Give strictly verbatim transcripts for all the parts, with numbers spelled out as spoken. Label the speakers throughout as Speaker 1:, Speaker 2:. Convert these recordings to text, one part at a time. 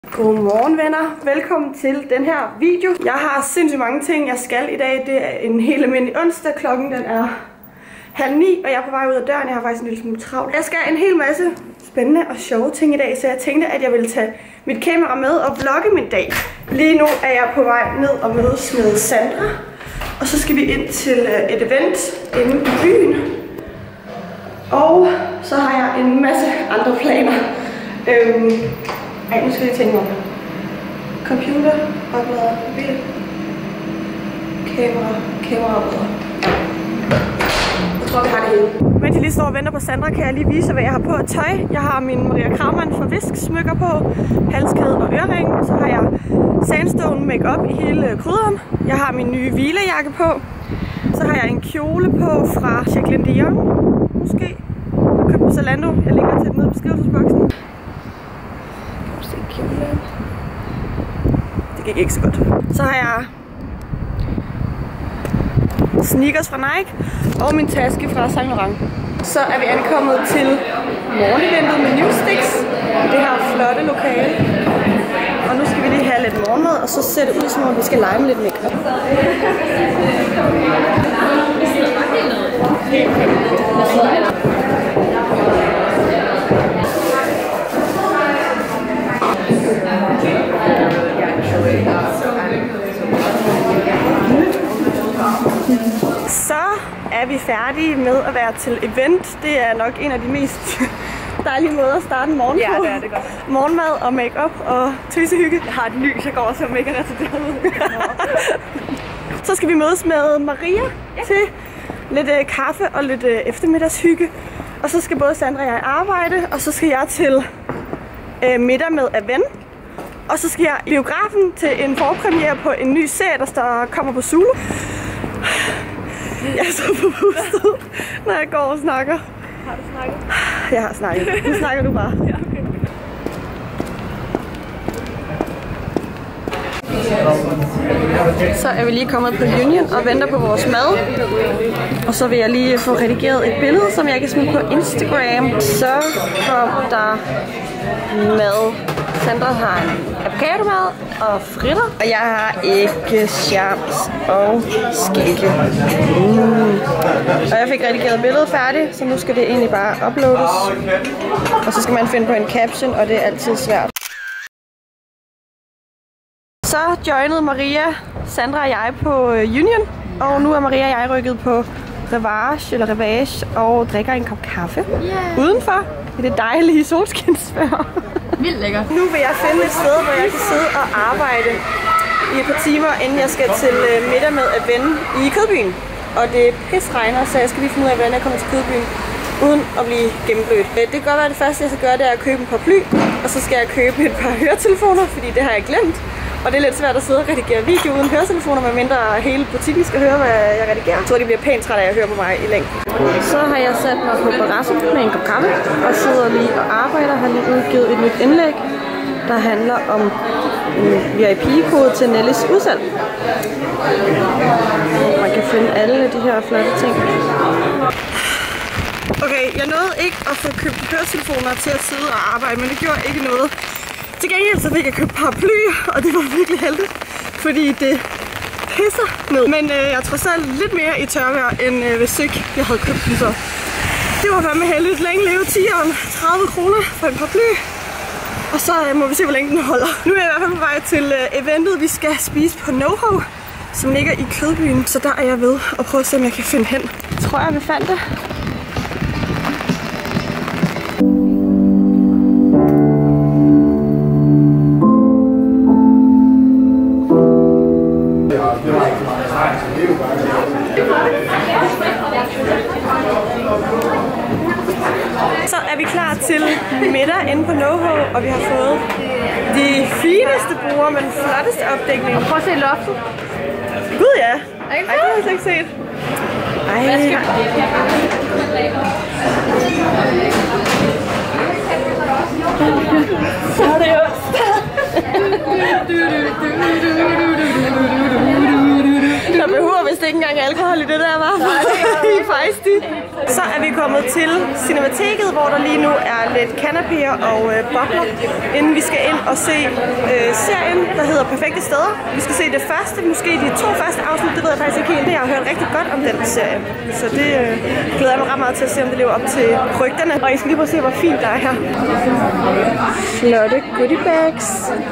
Speaker 1: Godmorgen venner, velkommen til den her video. Jeg har sindssygt mange ting jeg skal i dag. Det er en helt almindelig onsdag, klokken den er halv ni, og jeg er på vej ud af døren. Jeg har faktisk en lille smule travlt. Jeg skal en hel masse spændende og sjove ting i dag, så jeg tænkte at jeg ville tage mit kamera med og vlogge min dag. Lige nu er jeg på vej ned og mødes med Sandra, og så skal vi ind til et event inde i byen. Og så har jeg en masse andre planer. Øhm, ej, nu skal jeg tænke mig om. Computer, oplader, mobil, kamera, kameraoplader. Jeg tror, vi har det hele. Mens jeg lige står og venter på Sandra, kan jeg lige vise, hvad jeg har på af tøj. Jeg har min Maria Kraumann fra Visk smykker på, halskæde og ørering. Så har jeg sandstone makeup i hele krydderen. Jeg har min nye hvilejakke på. Så har jeg en kjole på fra Jacqueline Dion, måske. Jeg købte på Zalando. Jeg lægger til den nede i beskrivelsesboksen. Det gik ikke så godt. Så har jeg sneakers fra Nike og min taske fra Saint Laurent. Så er vi ankommet til morgeneventet med Newsticks. Det her flotte lokale. Og nu skal vi lige have lidt morgenmad, og så ser det ud som om vi skal lege med lidt makeup. Så er vi færdige med at være til event. Det er nok en af de mest dejlige måder at starte en morgen på.
Speaker 2: Ja, det er det godt.
Speaker 1: Morgenmad og make-up og tøsehygge.
Speaker 2: Jeg har et lys, jeg går også og mega retarderet ud.
Speaker 1: Så skal vi mødes med Maria ja. til lidt øh, kaffe og lidt øh, eftermiddagshygge. Og så skal både Sandra og jeg arbejde, og så skal jeg til øh, middag med Aven. Og så skal jeg i biografen til en forpremiere på en ny serie, der står, kommer på Zulu. Jeg er så forpustet, når jeg går og snakker.
Speaker 2: Har du snakket?
Speaker 1: Jeg har snakket. Nu snakker du bare.
Speaker 2: Ja, okay.
Speaker 1: Så er vi lige kommet på Union og venter på vores mad. Og så vil jeg lige få redigeret et billede, som jeg kan smide på Instagram. Så kom der mad. Sandra har en avocadomad og fritter. Og jeg har ikke charms og skælke. Mm. Og jeg fik redigeret billedet færdigt, så nu skal det egentlig bare uploades. Og så skal man finde på en caption, og det er altid svært. Så joinede Maria, Sandra og jeg på Union. Og nu er Maria og jeg rykket på Rivage, eller Rivage, og drikker en kop kaffe. Yeah. Udenfor i det dejlige solskinsvejr.
Speaker 2: Vildt lækker.
Speaker 1: Nu vil jeg finde et sted, hvor jeg kan sidde og arbejde i et par timer, inden jeg skal til middag med Aven i Kødbyen. Og det pisregner, så jeg skal lige finde ud af, hvordan jeg kommer til Kødbyen, uden at blive gennemblødt. Det kan godt være, at det første, jeg skal gøre, det er at købe en paraply, og så skal jeg købe et par høretelefoner, fordi det har jeg glemt. Og det er lidt svært at sidde og redigere video uden høretelefoner, medmindre hele butikken skal høre, hvad jeg redigerer. Jeg tror, de bliver pænt træt af at høre på mig i længden. Så har jeg sat mig på terrassen med en kop kaffe, og sidder lige og arbejder. Har lige udgivet et nyt indlæg, der handler om en V I P-kode til Nellys udsalg. Man kan finde alle de her flotte ting. Okay, jeg nåede ikke at få købt høretelefoner til at sidde og arbejde, men det gjorde ikke noget. Til gengæld så fik jeg købt paraplyer, og det var virkelig heldigt, fordi det pisser ned. Men øh, jeg tror selv lidt mere i tørvejr, end øh, hvis ikke jeg havde købt den så. Det var fandme heldigt. Længe leve tieren, tredive kroner for en paraply. Og så øh, må vi se, hvor længe den holder. Nu er jeg i hvert fald på vej til øh, eventet, vi skal spise på NoHo, som ligger i Kødbyen. Så der er jeg ved at prøve at se, om jeg kan finde hen. Jeg tror jeg, vi fandt det. Så er vi klar til middag inde på NoHo, og vi har fået de fineste bruger med den flotteste opdækning.
Speaker 2: Og prøv at se loftet.
Speaker 1: Gud ja.
Speaker 2: Ej, det
Speaker 1: har jeg ikke set. Ej. Så er det jo. Der behøver vist ikke engang alkohol i det der, var. Nej, det er Hej Sti. Så er vi kommet til Cinemateket, hvor der lige nu er lidt kanapéer og øh, bobler, inden vi skal ind og se øh, serien, der hedder Perfekte Steder. Vi skal se det første, måske de to første afsnit, det ved jeg faktisk ikke helt. Det jeg har hørt rigtig godt om den serie. Så det øh, glæder jeg mig ret meget til at se, om det lever op til rygterne. Og I skal lige prøve at se, hvor fint der er her. Flotte goodie bags.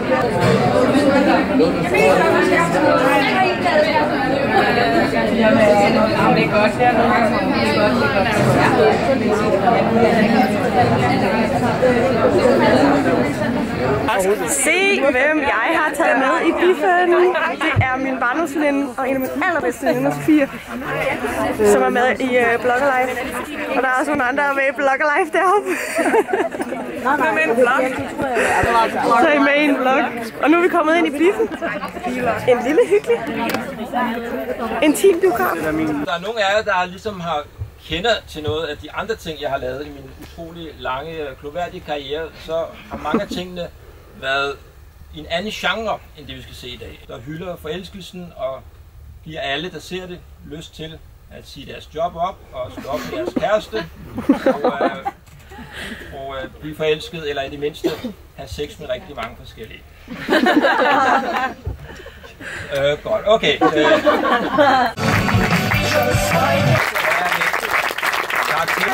Speaker 1: Se, hvem jeg har taget med i biffen. Det er min barndomsveninde og en af mine allerbedste veninder, Sofie, som er med i uh, Blogger Life. Og der er også nogle andre, der er med i Blogger Life deroppe. Så er med en vlog. Så er I med i en vlog. Og nu er vi kommet ind i biffen. En lille hyggelig, intim biograf.
Speaker 3: Der er nogle af jer, der ligesom har kender til noget af de andre ting, jeg har lavet i min utrolig lange, gloværdige karriere, så har mange af tingene været i en anden genre, end det vi skal se i dag. Der hylder forelskelsen og giver alle, der ser det, lyst til at sige deres job op og slå op med deres kæreste og, øh, og øh, blive forelsket, eller i det mindste have sex med rigtig mange forskellige. øh, godt, okay. Øh. Tak til.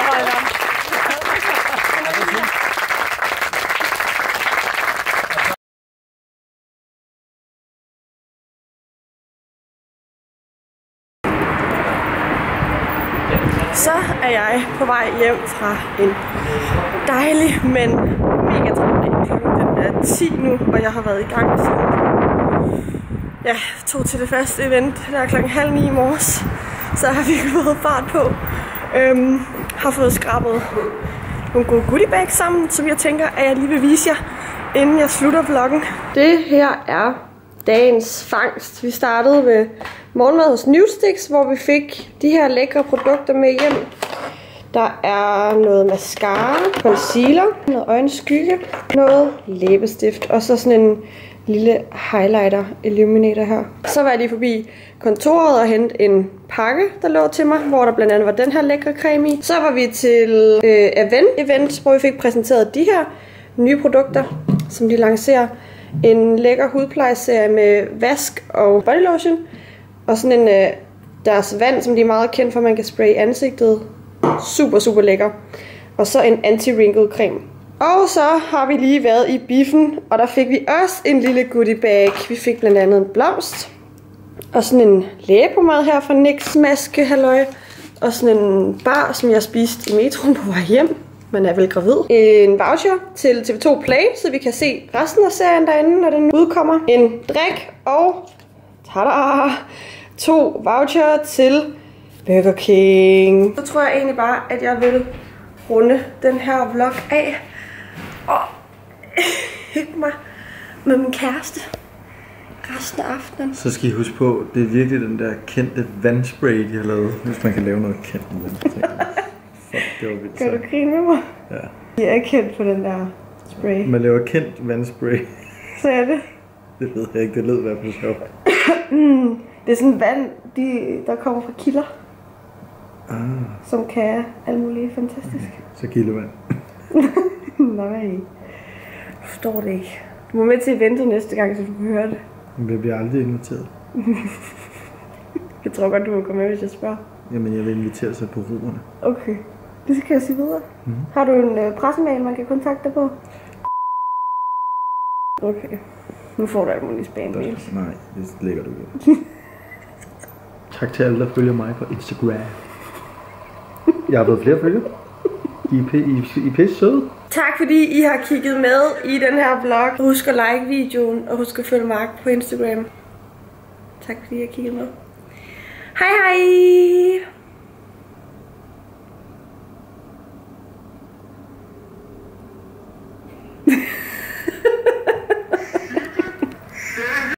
Speaker 1: Så er jeg på vej hjem fra en dejlig, men mega travl dag. Klokken den er ti nu, og jeg har været i gang siden ja, tog til det første event, der er klokken halv ni i morges. Så har vi fået fart på. Øhm, har fået skrabet nogle gode goodie bags sammen, som jeg tænker, at jeg lige vil vise jer, inden jeg slutter vloggen. Det her er dagens fangst. Vi startede med morgenmad hos Newsticks, hvor vi fik de her lækre produkter med hjem. Der er noget mascara, concealer, noget øjenskygge, noget læbestift og så sådan en lille highlighter illuminator her. Så var jeg lige forbi kontoret og hente en pakke, der lå til mig, hvor der blandt andet var den her lækre creme i. Så var vi til øh, Event, event, hvor vi fik præsenteret de her nye produkter, som de lancerer. En lækker hudplejeserie med vask og body lotion. Og sådan en øh, deres vand, som de er meget kendt for, man kan spraye i ansigtet. Super, super lækker. Og så en anti-wrinkle creme. Og så har vi lige været i biffen, og der fik vi også en lille goodie bag. Vi fik blandt andet en blomst. Og sådan en lægepomade her fra N Y X maske, halløj. Og sådan en bar, som jeg spiste i metroen på vej hjem. Man er vel gravid. En voucher til T V to Play, så vi kan se resten af serien derinde, når den udkommer. En drik og tada, to voucher til Burger King. Så tror jeg egentlig bare, at jeg vil runde den her vlog af og hygge mig med min kæreste resten af aftenen.
Speaker 4: Så skal I huske på, det er virkelig den der kendte vandspray, de har lavet, hvis man kan lave noget kendt med den. Fuck, det var vildt.
Speaker 1: Kan du grine med mig?
Speaker 4: Ja.
Speaker 1: Jeg er kendt på den der spray.
Speaker 4: Man laver kendt vandspray.
Speaker 1: Så er det?
Speaker 4: Det ved jeg ikke, det lød i hvert fald sjovt.
Speaker 1: Det er sådan vand, de, der kommer fra kilder.
Speaker 4: Ah.
Speaker 1: Som kan alt muligt fantastisk.
Speaker 4: Så kildevand.
Speaker 1: Nej, jeg forstår det ikke. Du må med til eventet næste gang, så du kan høre det.
Speaker 4: Men jeg bliver aldrig inviteret.
Speaker 1: Jeg tror godt, du må komme med, hvis jeg spørger.
Speaker 4: Jamen, jeg vil invitere sig på roerne.
Speaker 1: Okay, det skal jeg sige videre. Mm. Har du en øh, pressemail, man kan kontakte dig på? Okay, nu får du alt muligt spam-mails.
Speaker 4: Nej, det lægger du jo. Tak til alle, der følger mig på Instagram. Jeg har fået flere følgere. I er pisse søde.
Speaker 1: Tak fordi I har kigget med i den her vlog. Husk at like videoen, og husk at følge Mark på Instagram. Tak fordi I har kigget med. Hej hej!